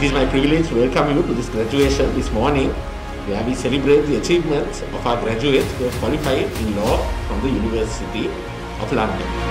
is my privilege to welcome you to this graduation this morning, where we celebrate the achievements of our graduates who have qualified in law from the University of London.